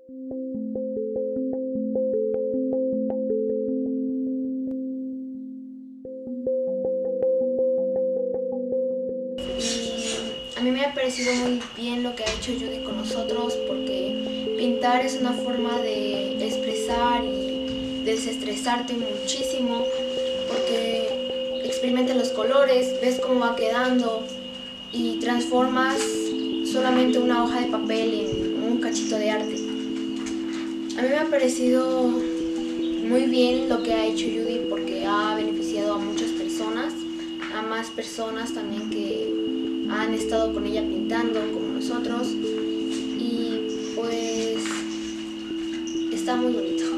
A mí me ha parecido muy bien lo que ha hecho Judy con nosotros, porque pintar es una forma de expresar y desestresarte muchísimo, porque experimentas los colores, ves cómo va quedando y transformas solamente una hoja de papel en un cachito de arte. A mí me ha parecido muy bien lo que ha hecho Judy, porque ha beneficiado a muchas personas, a más personas también que han estado con ella pintando como nosotros, y pues está muy bonito.